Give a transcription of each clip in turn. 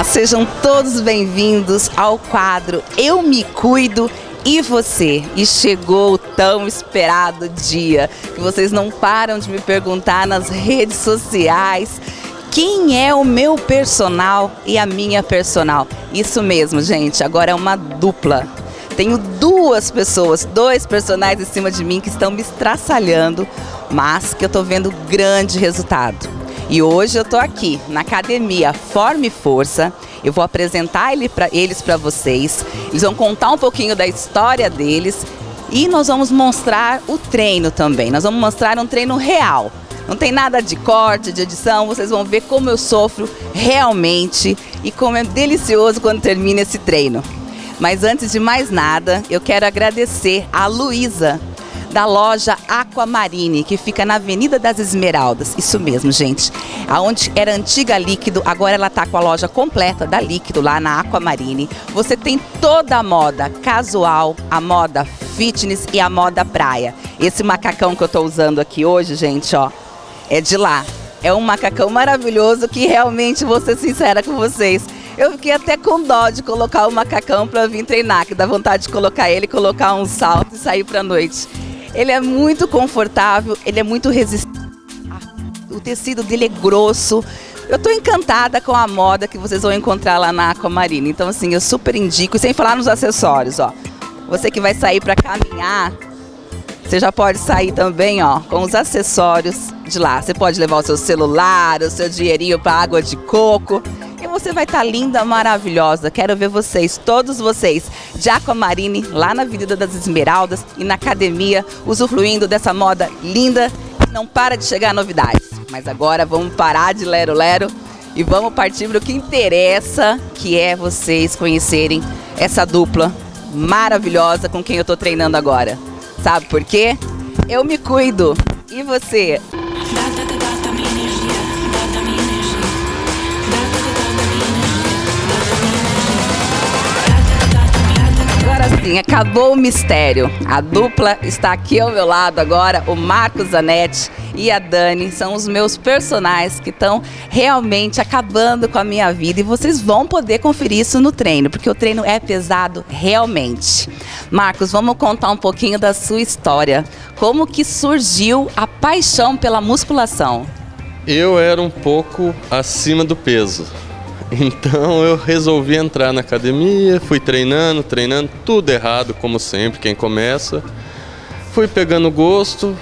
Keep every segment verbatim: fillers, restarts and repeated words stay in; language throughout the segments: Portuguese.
Olá, sejam todos bem-vindos ao quadro Eu Me Cuido e Você. E chegou o tão esperado dia que vocês não param de me perguntar nas redes sociais. Quem é o meu personal e a minha personal? Isso mesmo, gente, agora é uma dupla. Tenho duas pessoas, dois personagens em cima de mim que estão me estraçalhando, mas que eu tô vendo grande resultado. E hoje eu tô aqui na academia Forma e Força. Eu vou apresentar ele pra, eles para vocês. Eles vão contar um pouquinho da história deles e nós vamos mostrar o treino também. Nós vamos mostrar um treino real. Não tem nada de corte, de edição. Vocês vão ver como eu sofro realmente e como é delicioso quando termina esse treino. Mas antes de mais nada, eu quero agradecer a Luísa, da loja Aquamarine, que fica na Avenida das Esmeraldas. Isso mesmo, gente. Aonde era antiga Líquido, agora ela tá com a loja completa da Líquido lá na Aquamarine. Você tem toda a moda casual, a moda fitness e a moda praia. Esse macacão que eu tô usando aqui hoje, gente, ó, é de lá. É um macacão maravilhoso que realmente, vou ser sincera com vocês, eu fiquei até com dó de colocar o macacão para vir treinar, que dá vontade de colocar ele, colocar um salto e sair pra noite. Ele é muito confortável, ele é muito resistente, o tecido dele é grosso. Eu tô encantada com a moda que vocês vão encontrar lá na Aquamarine. Então assim, eu super indico, e sem falar nos acessórios, ó. Você que vai sair para caminhar, você já pode sair também, ó, com os acessórios de lá. Você pode levar o seu celular, o seu dinheirinho para água de coco. E você vai estar linda, maravilhosa. Quero ver vocês, todos vocês, de Aquamarine, lá na Avenida das Esmeraldas e na academia, usufruindo dessa moda linda. Não para de chegar novidades. Mas agora vamos parar de lero-lero e vamos partir para o que interessa, que é vocês conhecerem essa dupla maravilhosa com quem eu estou treinando agora. Sabe por quê? Eu me cuido. E você? Agora sim, acabou o mistério. A dupla está aqui ao meu lado agora, o Marcos Zanetti e a Dani. São os meus personagens que estão realmente acabando com a minha vida. E vocês vão poder conferir isso no treino, porque o treino é pesado realmente. Marcos, vamos contar um pouquinho da sua história. Como que surgiu a paixão pela musculação? Eu era um pouco acima do peso. Então eu resolvi entrar na academia, fui treinando, treinando, tudo errado, como sempre, quem começa. Fui pegando gosto,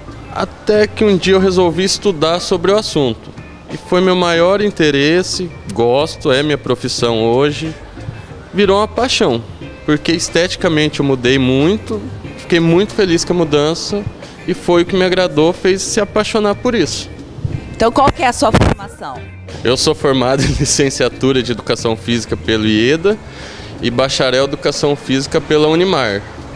até que um dia eu resolvi estudar sobre o assunto. E foi meu maior interesse, gosto, é minha profissão hoje. Virou uma paixão, porque esteticamente eu mudei muito, fiquei muito feliz com a mudança e foi o que me agradou, fez se apaixonar por isso. Então qual que é a sua formação? Eu sou formado em licenciatura de Educação Física pelo IEDA e bacharel em Educação Física pela Unimar.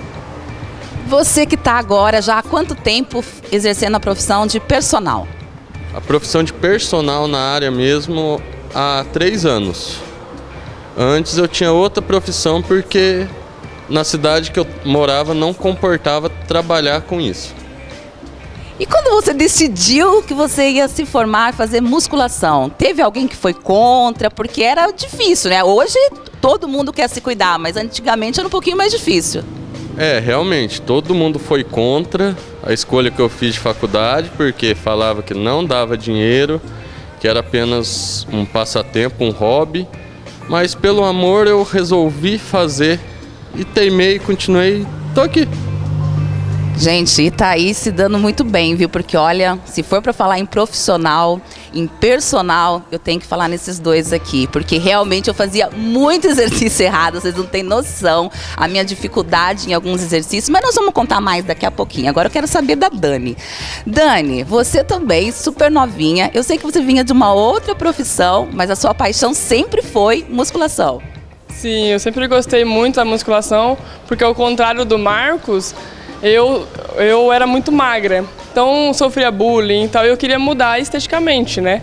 Você que está agora já há quanto tempo exercendo a profissão de personal? A profissão de personal na área mesmo há três anos. Antes eu tinha outra profissão porque na cidade que eu morava não comportava trabalhar com isso. E quando você decidiu que você ia se formar, fazer musculação, teve alguém que foi contra? Porque era difícil, né? Hoje todo mundo quer se cuidar, mas antigamente era um pouquinho mais difícil. É, realmente, todo mundo foi contra a escolha que eu fiz de faculdade, porque falava que não dava dinheiro, que era apenas um passatempo, um hobby. Mas pelo amor eu resolvi fazer e teimei e continuei, tô aqui. Gente, e tá aí se dando muito bem, viu? Porque olha, se for para falar em profissional, em personal, eu tenho que falar nesses dois aqui. Porque realmente eu fazia muito exercício errado, vocês não têm noção a minha dificuldade em alguns exercícios. Mas nós vamos contar mais daqui a pouquinho. Agora eu quero saber da Dani. Dani, você também, super novinha. Eu sei que você vinha de uma outra profissão, mas a sua paixão sempre foi musculação. Sim, eu sempre gostei muito da musculação, porque ao contrário do Marcos, Eu, eu era muito magra, então sofria bullying e tal, e eu queria mudar esteticamente, né?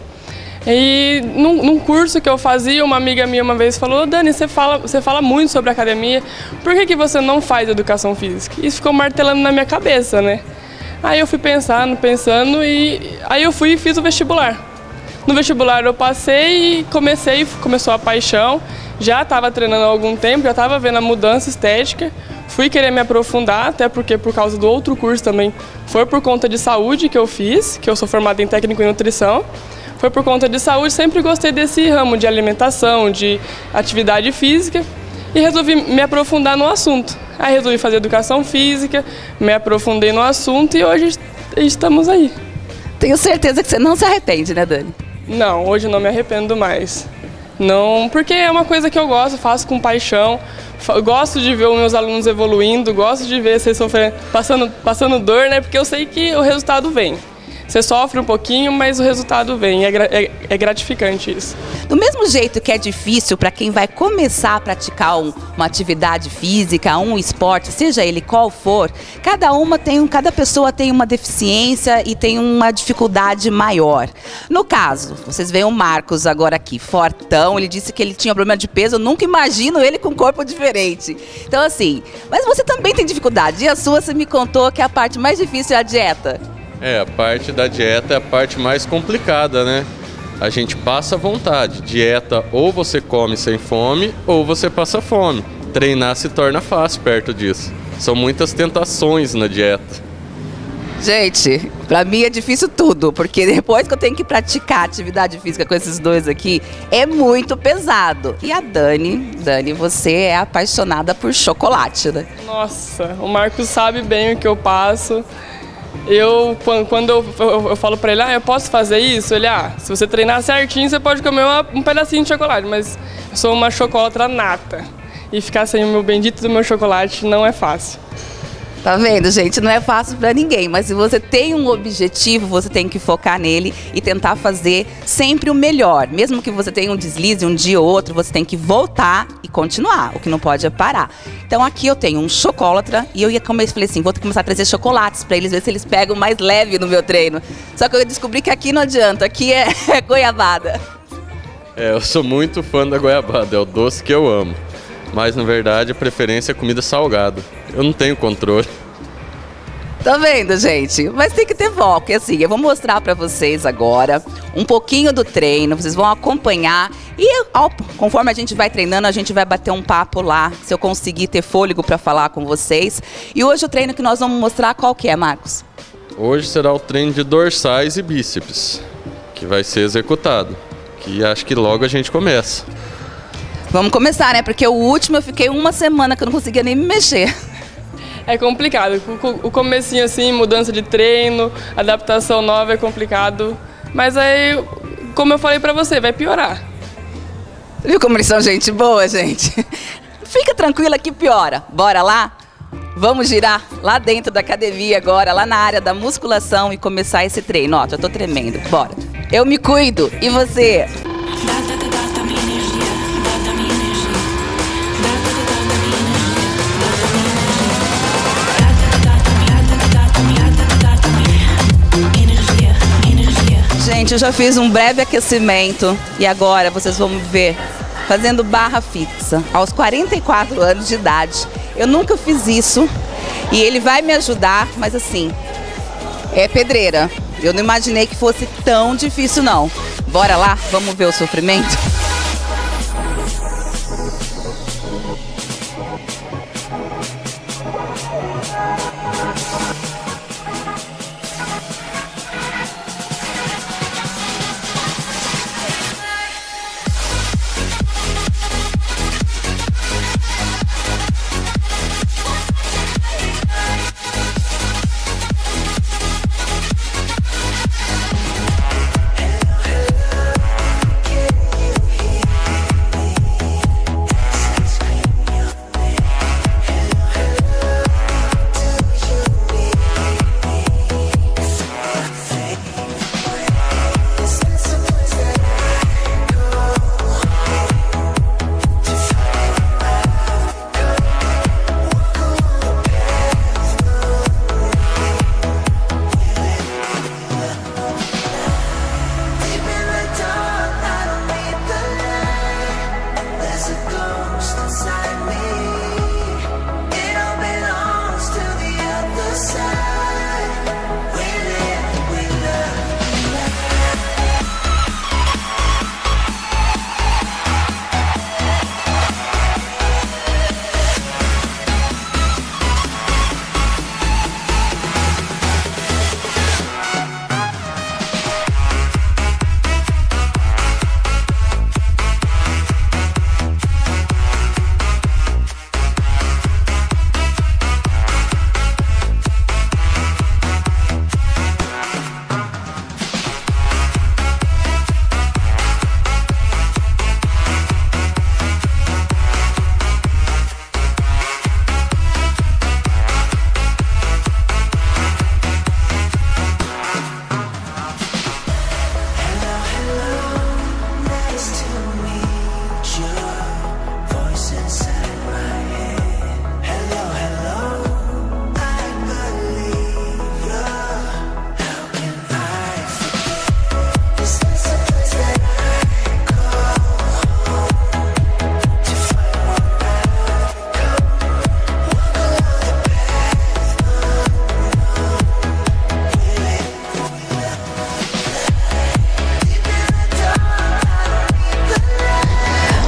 E num, num curso que eu fazia, uma amiga minha uma vez falou: Dani, você fala, você fala muito sobre academia, por que que você não faz educação física? Isso ficou martelando na minha cabeça, né? Aí eu fui pensando, pensando, e aí eu fui e fiz o vestibular. No vestibular eu passei e comecei, começou a paixão. Já estava treinando há algum tempo, já estava vendo a mudança estética. Fui querer me aprofundar, até porque por causa do outro curso também, foi por conta de saúde que eu fiz, que eu sou formada em técnico em nutrição. Foi por conta de saúde, sempre gostei desse ramo de alimentação, de atividade física e resolvi me aprofundar no assunto. Aí resolvi fazer educação física, me aprofundei no assunto e hoje estamos aí. Tenho certeza que você não se arrepende, né, Dani? Não, hoje não me arrependo mais. Não, porque é uma coisa que eu gosto, faço com paixão. Gosto de ver os meus alunos evoluindo, gosto de ver você sofrendo, passando, passando dor, né? Porque eu sei que o resultado vem. Você sofre um pouquinho, mas o resultado vem, é, é, é gratificante isso. Do mesmo jeito que é difícil para quem vai começar a praticar um, uma atividade física, um esporte, seja ele qual for, cada uma tem, cada pessoa tem uma deficiência e tem uma dificuldade maior. No caso, vocês veem o Marcos agora aqui, fortão, ele disse que ele tinha problema de peso, eu nunca imagino ele com um corpo diferente. Então assim, mas você também tem dificuldade, e a sua você me contou que a parte mais difícil é a dieta. É, a parte da dieta é a parte mais complicada, né? A gente passa vontade. Dieta, ou você come sem fome, ou você passa fome. Treinar se torna fácil perto disso. São muitas tentações na dieta. Gente, pra mim é difícil tudo, porque depois que eu tenho que praticar atividade física com esses dois aqui, é muito pesado. E a Dani, Dani, você é apaixonada por chocolate, né? Nossa, o Marcos sabe bem o que eu passo. Eu, quando eu, eu, eu falo pra ele, ah, eu posso fazer isso? Ele, ah, se você treinar certinho, você pode comer uma, um pedacinho de chocolate, mas eu sou uma chocolatra nata. E ficar sem o meu bendito do meu chocolate não é fácil. Tá vendo, gente? Não é fácil pra ninguém, mas se você tem um objetivo, você tem que focar nele e tentar fazer sempre o melhor. Mesmo que você tenha um deslize um dia ou outro, você tem que voltar e continuar. O que não pode é parar. Então aqui eu tenho um chocolatra e eu ia começar, falei assim, vou começar a trazer chocolates pra eles, ver se eles pegam mais leve no meu treino. Só que eu descobri que aqui não adianta, aqui é, é goiabada. É, eu sou muito fã da goiabada, é o doce que eu amo. Mas, na verdade, a preferência é comida salgada. Eu não tenho controle. Tá vendo, gente? Mas tem que ter foco. E assim, eu vou mostrar pra vocês agora um pouquinho do treino. Vocês vão acompanhar. E ao, conforme a gente vai treinando, a gente vai bater um papo lá. Se eu conseguir ter fôlego pra falar com vocês. E hoje o treino que nós vamos mostrar, qual que é, Marcos? Hoje será o treino de dorsais e bíceps, que vai ser executado. Que acho que logo a gente começa. Vamos começar, né? Porque o último eu fiquei uma semana que eu não conseguia nem me mexer. É complicado. O comecinho assim, mudança de treino, adaptação nova é complicado. Mas aí, como eu falei pra você, vai piorar. Viu como eles são gente boa, gente? Fica tranquila que piora. Bora lá? Vamos girar lá dentro da academia agora, lá na área da musculação e começar esse treino. Ó, já tô tremendo. Bora. Eu me cuido. E você? Gente, eu já fiz um breve aquecimento e agora vocês vão me ver fazendo barra fixa aos quarenta e quatro anos de idade. Eu nunca fiz isso e ele vai me ajudar, mas assim, é pedreira. Eu não imaginei que fosse tão difícil não. Bora lá, vamos ver o sofrimento?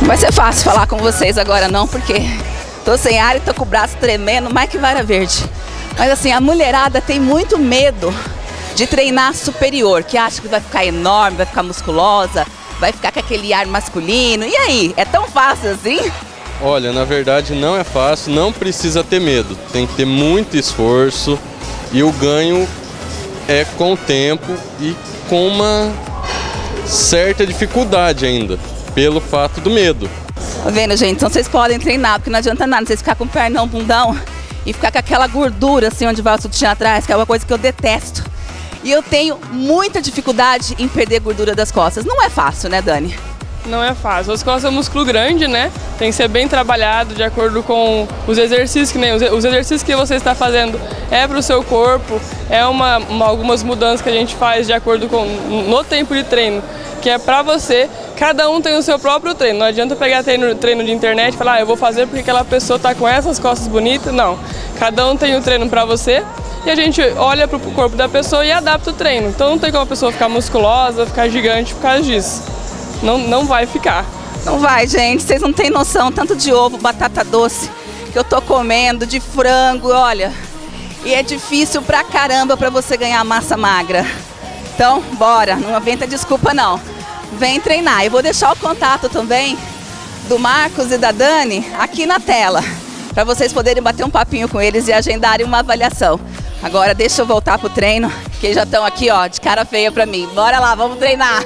Não vai ser fácil falar com vocês agora não, porque tô sem ar e tô com o braço tremendo, mais que vara verde. Mas assim, a mulherada tem muito medo de treinar superior, que acha que vai ficar enorme, vai ficar musculosa, vai ficar com aquele ar masculino. E aí, é tão fácil assim? Olha, na verdade não é fácil, não precisa ter medo. Tem que ter muito esforço e o ganho é com o tempo e com uma certa dificuldade ainda, pelo fato do medo. Tá vendo, gente? Então vocês podem treinar, porque não adianta nada vocês ficar com o pernão, bundão e ficar com aquela gordura assim onde vai o sutiã atrás, que é uma coisa que eu detesto. E eu tenho muita dificuldade em perder gordura das costas. Não é fácil, né, Dani? Não é fácil. As costas é um músculo grande, né? Tem que ser bem trabalhado de acordo com os exercícios, que nem os exercícios que você está fazendo é para o seu corpo, é uma, uma, algumas mudanças que a gente faz de acordo com no tempo de treino, que é para você. Cada um tem o seu próprio treino. Não adianta pegar treino, treino de internet e falar, ah, eu vou fazer porque aquela pessoa está com essas costas bonitas. Não. Cada um tem o treino para você. E a gente olha para o corpo da pessoa e adapta o treino. Então não tem como a pessoa ficar musculosa, ficar gigante por causa disso. Não, não vai ficar. Não vai, gente. Vocês não têm noção tanto de ovo, batata doce que eu tô comendo, de frango, olha. E é difícil pra caramba pra você ganhar massa magra. Então, bora. Não inventa desculpa, não. Vem treinar. Eu vou deixar o contato também do Marcos e da Dani aqui na tela, para vocês poderem bater um papinho com eles e agendarem uma avaliação. Agora deixa eu voltar pro treino, que eles já estão aqui, ó, de cara feia pra mim. Bora lá, vamos treinar!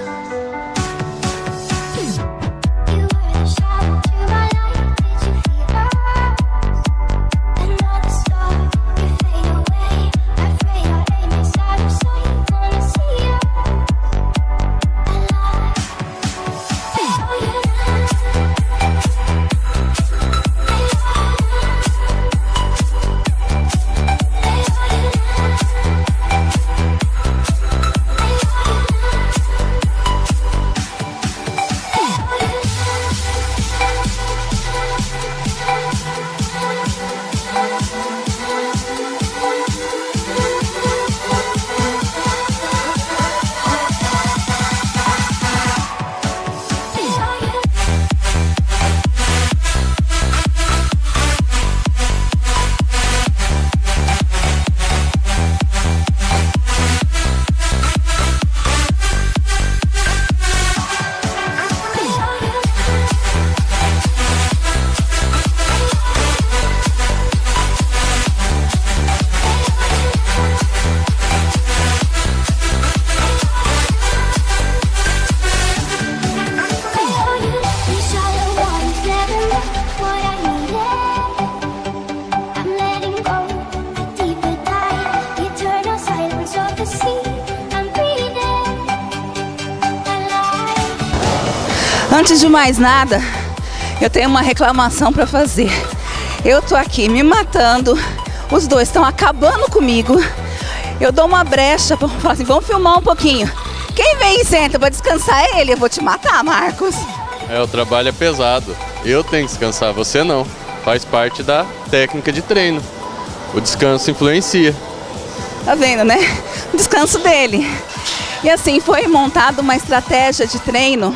Antes de mais nada, eu tenho uma reclamação para fazer. Eu tô aqui me matando, os dois estão acabando comigo. Eu dou uma brecha para falar assim, vamos filmar um pouquinho. Quem vem e senta para descansar é ele. Eu vou te matar, Marcos. É, o trabalho é pesado. Eu tenho que descansar, você não. Faz parte da técnica de treino. O descanso influencia. Tá vendo, né? O descanso dele. E assim, foi montada uma estratégia de treino,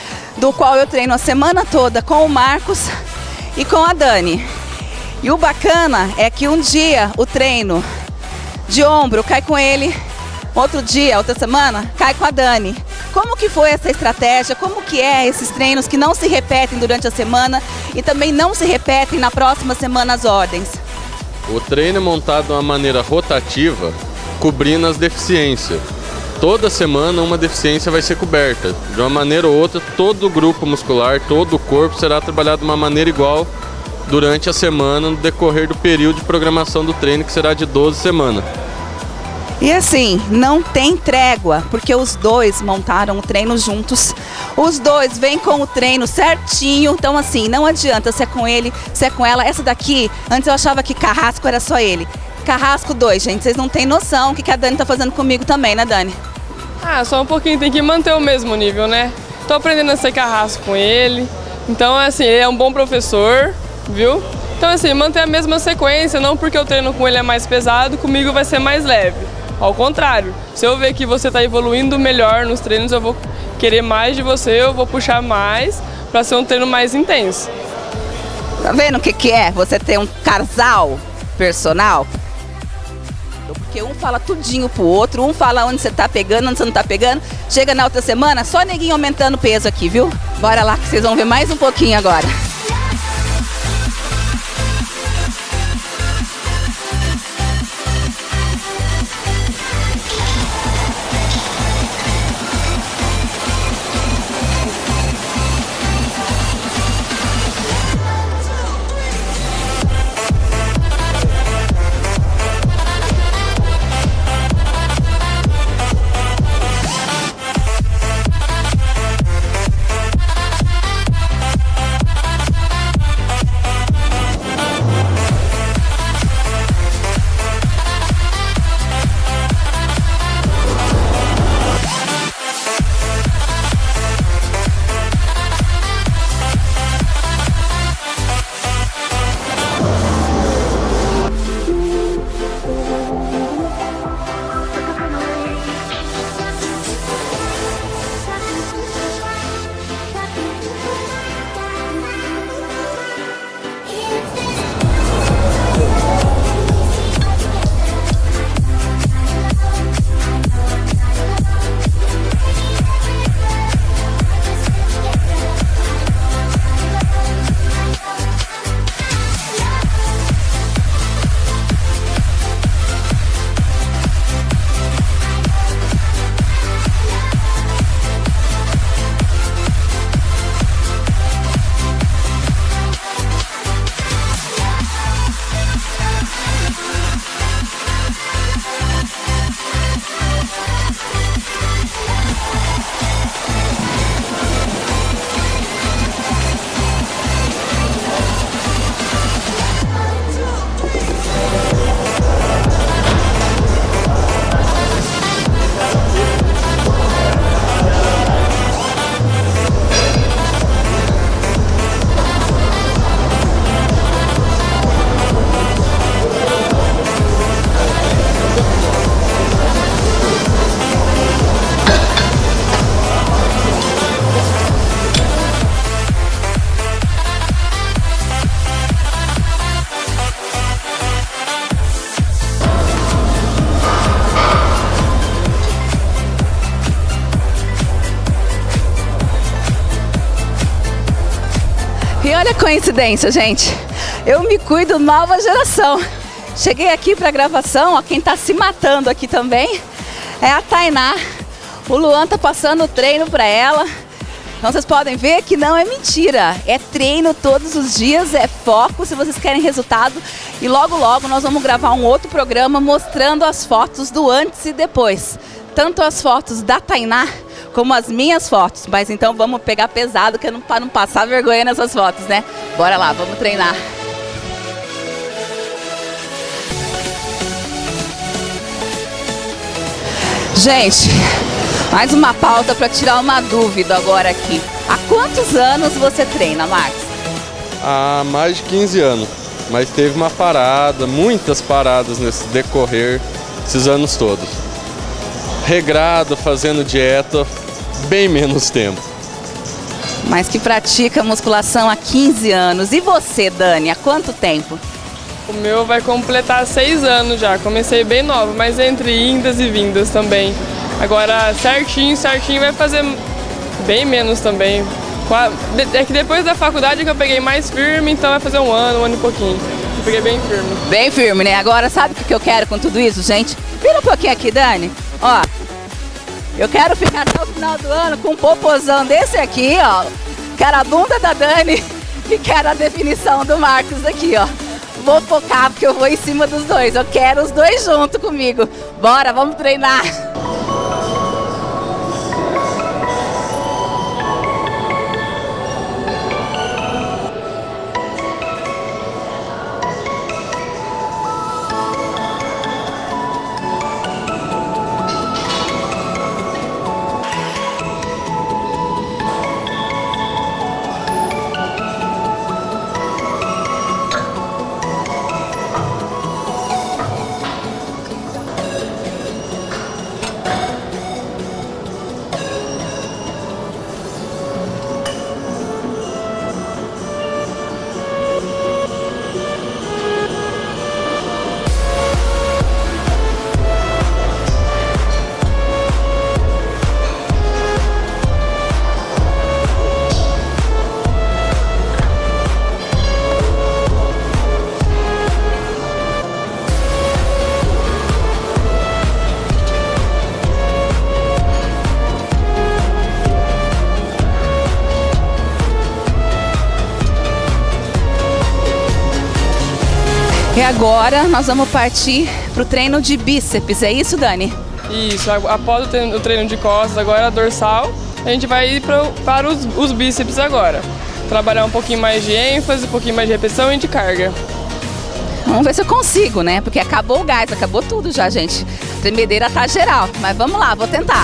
do qual eu treino a semana toda com o Marcos e com a Dani. E o bacana é que um dia o treino de ombro cai com ele, outro dia, outra semana, cai com a Dani. Como que foi essa estratégia? Como que é esses treinos que não se repetem durante a semana e também não se repetem na próxima semana as ordens? O treino é montado de uma maneira rotativa, cobrindo as deficiências. Toda semana uma deficiência vai ser coberta. De uma maneira ou outra, todo o grupo muscular, todo o corpo será trabalhado de uma maneira igual durante a semana, no decorrer do período de programação do treino, que será de doze semanas. E assim, não tem trégua, porque os dois montaram o treino juntos. Os dois vêm com o treino certinho, então assim, não adianta se é com ele, se é com ela. Essa daqui, antes eu achava que Carrasco era só ele. Carrasco dois, gente, vocês não têm noção o que a Dani tá fazendo comigo também, né, Dani? Ah, só um pouquinho, tem que manter o mesmo nível, né? Tô aprendendo a ser carrasco com ele, então assim, ele é um bom professor, viu? Então assim, manter a mesma sequência, não porque o treino com ele é mais pesado, comigo vai ser mais leve. Ao contrário, se eu ver que você está evoluindo melhor nos treinos, eu vou querer mais de você, eu vou puxar mais, para ser um treino mais intenso. Tá vendo o que que é? Você ter um casal personal? Porque um fala tudinho pro outro, um fala onde você tá pegando, onde você não tá pegando. Chega na outra semana, só neguinho aumentando o peso aqui, viu? Bora lá que vocês vão ver mais um pouquinho agora. E olha a coincidência, gente. Eu me cuido, nova geração. Cheguei aqui para a gravação, ó, quem está se matando aqui também é a Tainá. O Luan tá passando o treino para ela. Então vocês podem ver que não é mentira. É treino todos os dias, é foco se vocês querem resultado. E logo logo nós vamos gravar um outro programa mostrando as fotos do antes e depois. Tanto as fotos da Tainá como as minhas fotos. Mas então vamos pegar pesado, que não, para não passar vergonha nessas fotos, né? Bora lá, vamos treinar. Gente, mais uma pauta para tirar uma dúvida agora aqui. Há quantos anos você treina, Marcos? Há mais de quinze anos, mas teve uma parada, muitas paradas nesse decorrer, esses anos todos. Regrado, fazendo dieta, bem menos tempo. Mas que pratica musculação há quinze anos. E você, Dani, há quanto tempo? O meu vai completar seis anos já. Comecei bem nova, mas entre indas e vindas também. Agora, certinho, certinho, vai fazer bem menos também. É que depois da faculdade que eu peguei mais firme, então vai fazer um ano, um ano e pouquinho. Eu peguei bem firme. Bem firme, né? Agora, sabe o que eu quero com tudo isso, gente? Vira um pouquinho aqui, Dani. Ó, eu quero ficar até o final do ano com um popozão desse aqui, ó. Quero a bunda da Dani e quero a definição do Marcos aqui, ó. Vou focar porque eu vou em cima dos dois. Eu quero os dois junto comigo. Bora, vamos treinar. E agora nós vamos partir para o treino de bíceps, é isso, Dani? Isso, após o treino, o treino de costas, agora a dorsal, a gente vai ir pra, para os, os bíceps agora. Trabalhar um pouquinho mais de ênfase, um pouquinho mais de repetição e de carga. Vamos ver se eu consigo, né? Porque acabou o gás, acabou tudo já, gente. A tremedeira tá geral, mas vamos lá, vou tentar.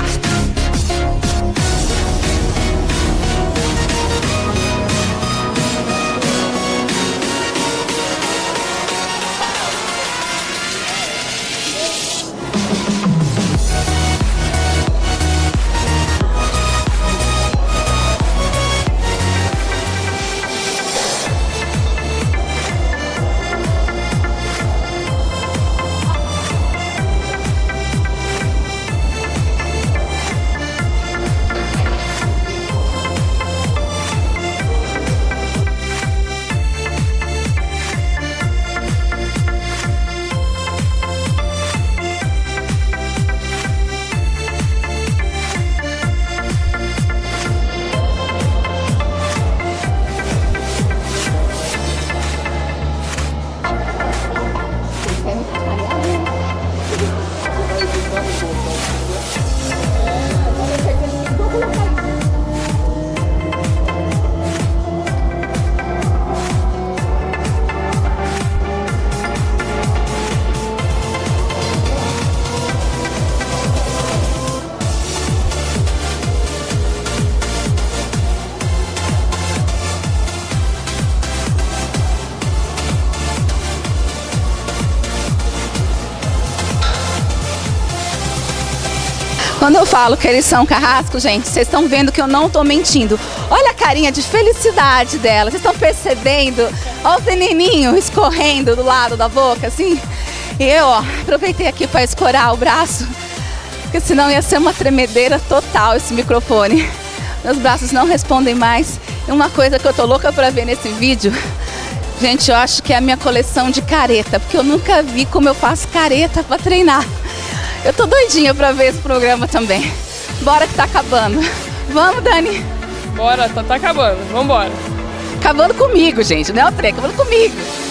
Quando eu falo que eles são carrascos, gente, vocês estão vendo que eu não estou mentindo. Olha a carinha de felicidade dela. Vocês estão percebendo? Olha o veneninho escorrendo do lado da boca, assim. E eu, ó, aproveitei aqui para escorar o braço, porque senão ia ser uma tremedeira total esse microfone. Meus braços não respondem mais. E uma coisa que eu tô louca para ver nesse vídeo, gente, eu acho que é a minha coleção de careta, porque eu nunca vi como eu faço careta para treinar. Eu tô doidinha pra ver esse programa também. Bora que tá acabando. Vamos, Dani? Bora, tá, tá acabando. Vambora. Acabando comigo, gente. Não é o trem, acabando comigo.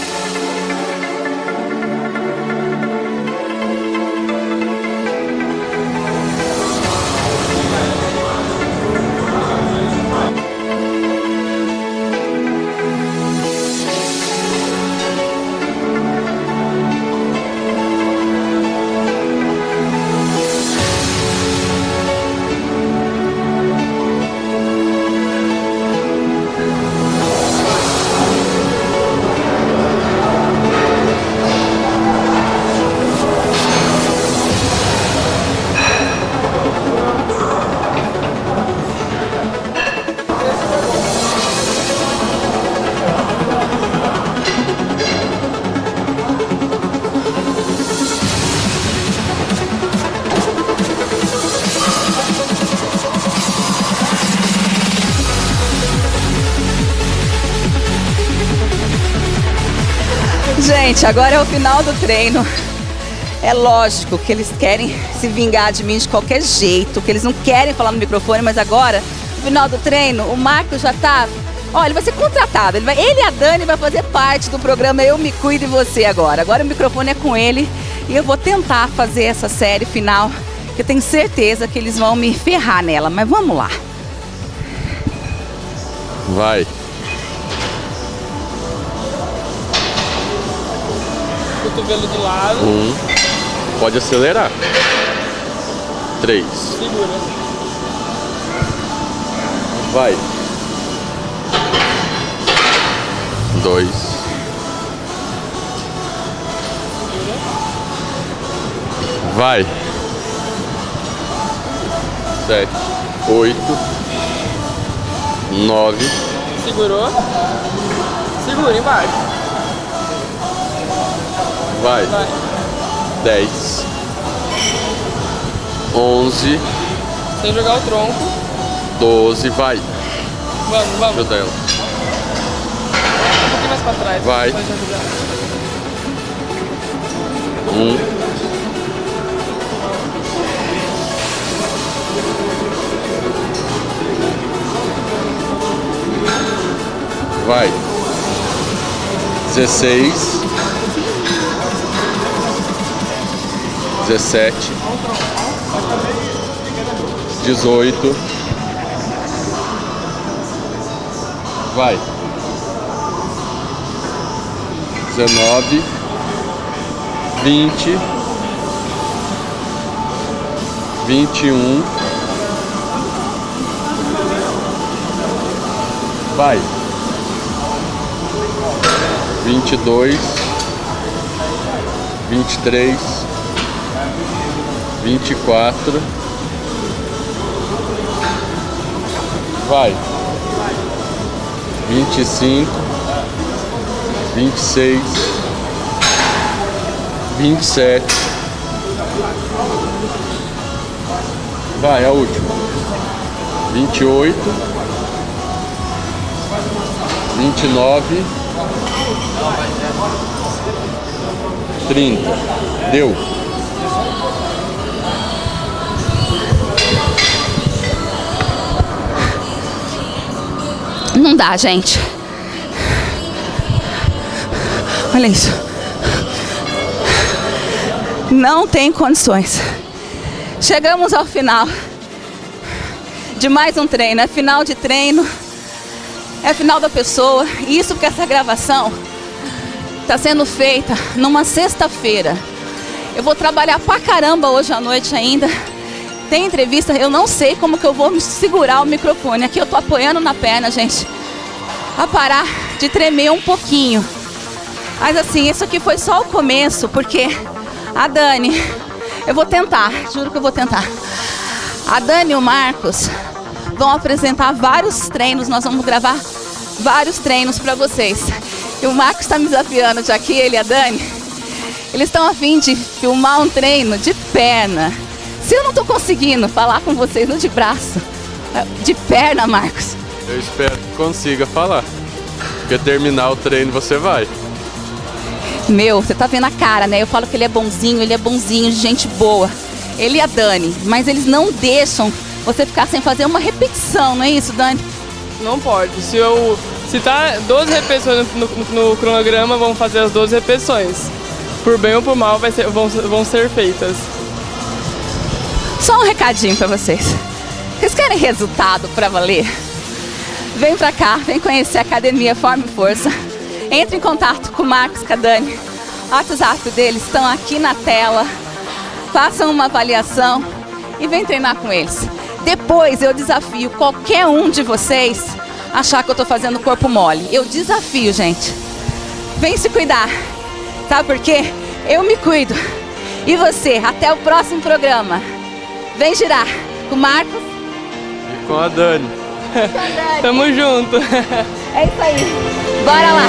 Gente, agora é o final do treino. É lógico que eles querem se vingar de mim de qualquer jeito, que eles não querem falar no microfone, mas agora, no final do treino, o Marcos já tá... Olha, ele vai ser contratado. Ele, vai, ele e a Dani vai fazer parte do programa Eu Me Cuido e Você agora. Agora o microfone é com ele e eu vou tentar fazer essa série final, que eu tenho certeza que eles vão me ferrar nela, mas vamos lá. Vai. Cotovelo do lado. Um. Pode acelerar. Três. Segura. Vai. Dois. Vai. Sete. Oito. Nove. Segurou. Segura embaixo. Vai. Vai. Dez. Onze. Sem jogar o tronco. Doze. Vai. Vamos, vamos. Ajuda ela. Um pouquinho mais pra trás. Vai. Pode ajudar. Um. Vai. Dezesseis. dezessete, dezoito, vai, dezenove, vinte, vinte e um, vai, vinte e dois, vinte e três, vinte e quatro, vai, vinte e cinco, vinte e seis, vinte e sete, vai, a última, vinte e oito, vinte e nove, trinta, deu. Não dá, gente. Olha isso. Não tem condições. Chegamos ao final de mais um treino. É final de treino. É final da pessoa. E isso porque essa gravação está sendo feita numa sexta-feira. Eu vou trabalhar pra caramba hoje à noite ainda. Tem entrevista, eu não sei como que eu vou me segurar o microfone. Aqui eu tô apoiando na perna, gente, a parar de tremer um pouquinho. Mas assim, isso aqui foi só o começo, porque a Dani, eu vou tentar, juro que eu vou tentar. A Dani e o Marcos vão apresentar vários treinos, nós vamos gravar vários treinos para vocês. E o Marcos está me desafiando, já que ele e a Dani, eles estão a fim de filmar um treino de perna. Se eu não estou conseguindo falar com vocês no de braço, de perna, Marcos. Eu espero que consiga falar, porque terminar o treino você vai. Meu, você tá vendo a cara, né? Eu falo que ele é bonzinho, ele é bonzinho, de gente boa. Ele e a Dani, mas eles não deixam você ficar sem fazer uma repetição, não é isso, Dani? Não pode. Se eu se tá doze repetições no, no, no cronograma, vamos fazer as doze repetições. Por bem ou por mal, vai ser, vão, vão ser feitas. Só um recadinho pra vocês. Vocês querem resultado pra valer? Vem pra cá, vem conhecer a Academia Forma e Força. Entre em contato com o Marcos e com a Dani. O WhatsApp deles estão aqui na tela. Façam uma avaliação e vem treinar com eles. Depois eu desafio qualquer um de vocês a achar que eu tô fazendo corpo mole. Eu desafio, gente. Vem se cuidar. Sabe por quê? Eu me cuido. E você, até o próximo programa. Vem girar com o Marcos E com a Dani. Com a Dani. Tamo junto. É isso aí. Bora lá.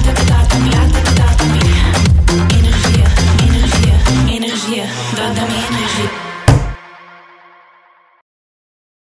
Dá-me